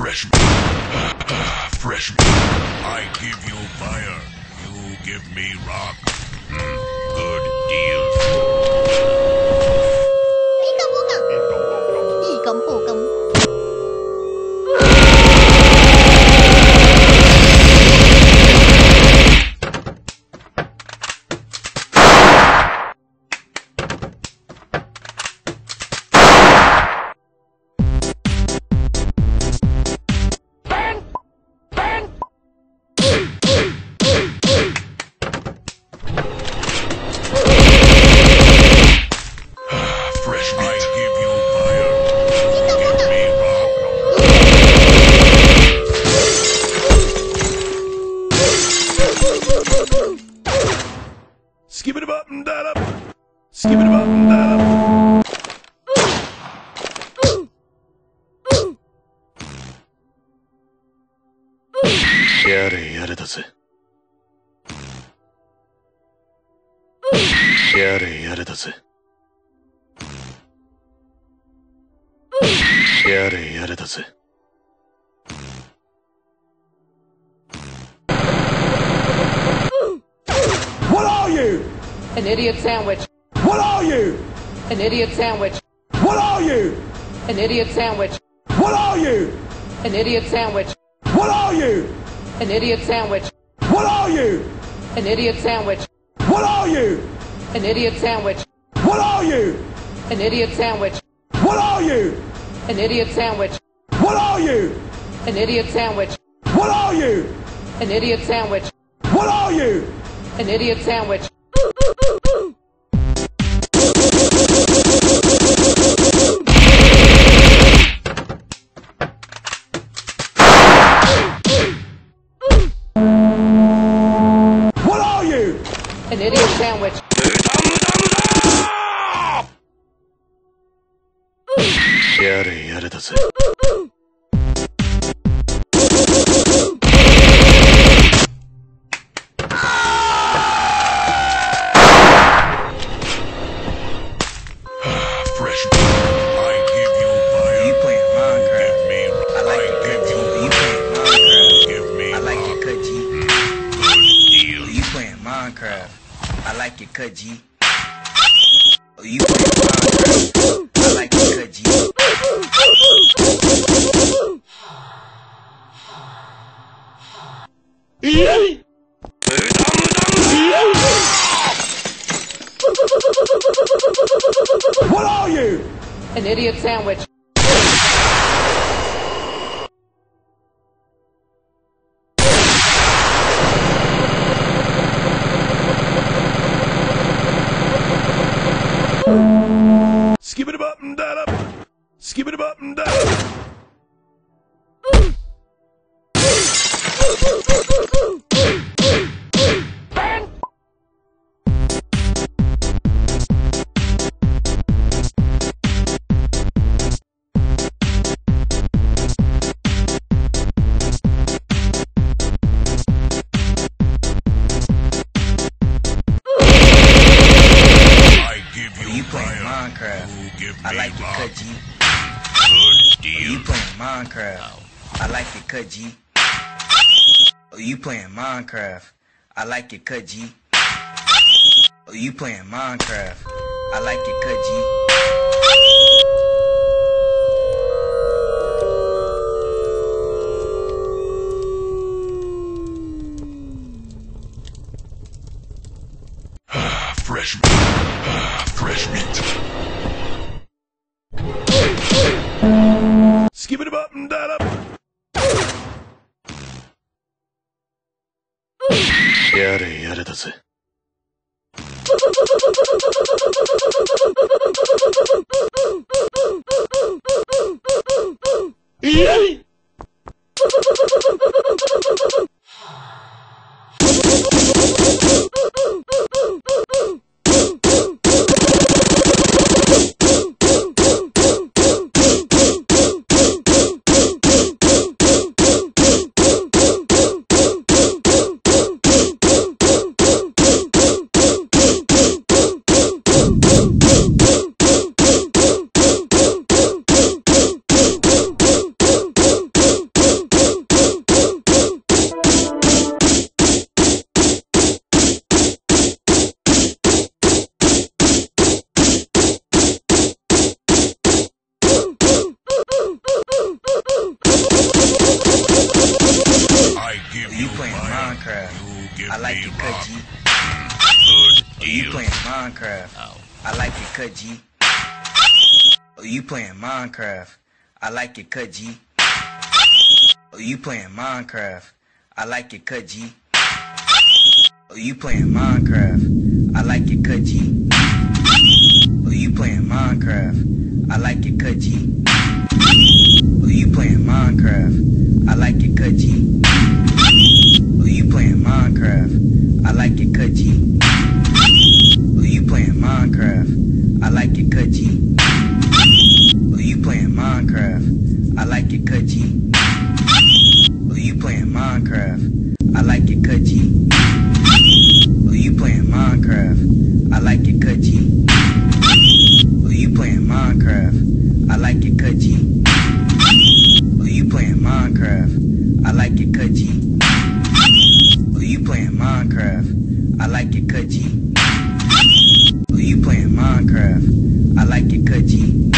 Fresh meat. Fresh meat. I give you fire. You give me rock. Good deal. 一根不根。 Skip it up and that up. Skip it up and that up. Yare yare da ze. Yare yare da ze. Yare yare da ze. What are you? An idiot sandwich. What are you? An idiot sandwich. What are you? An idiot sandwich. What are you? An idiot sandwich. What are you? An idiot sandwich. What are you? An idiot sandwich. What are you? An idiot sandwich. What are you? An idiot sandwich. What are you? An idiot sandwich. What are you? An idiot sandwich. What are you? An idiot sandwich. What are you? An idiot sandwich. What are you? An idiot sandwich. Yare yare da ze. Fresh meat. I give you fire. You playing Minecraft. Give me rock. I like your cut G. You playing Minecraft. Give me I like your cut G. good deal. You playing Minecraft. I like your cut G. You playing Minecraft. I like your cut G. What are you? An idiot sandwich. Skip it up and that up. Skip it up and that up. I give you You playing fire. Minecraft. You give I me like your rock. cut G. Good deal. You playing Minecraft. I like your cut G. You playing Minecraft. I like your cut G. You playing Minecraft. I like your cut G. Fresh meat. Fresh meat. Skip it up and that up. Yare yare da ze. Minecraft? I like it, cut G. Oh, you playing Minecraft? I like it, cut G. Oh, you playing Minecraft? I like it, cut G. Oh, you playing Minecraft? I like it, cut G. Oh, you playing Minecraft? I like it, cut G. Oh, you playing Minecraft? I like it, cut G. Oh, you playing Minecraft? I like it, cut G. Oh, you playing Minecraft? I like it, cut G. Oh, you playing Minecraft? I like it, cut G. Oh, you playing Minecraft? I like it, cut G. Oh, you playing Minecraft? I like it, cut G. Oh, you playing Minecraft? I like it, cut G. Oh, you playing Minecraft? I like it, cut G. Oh, you playing Minecraft? I like it, cut G. Oh, you playing Minecraft? I like it, cut G.